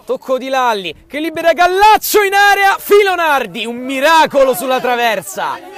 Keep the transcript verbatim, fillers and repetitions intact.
tocco di Lalli che libera Gallazzo in area, Filonardi, un miracolo sulla traversa.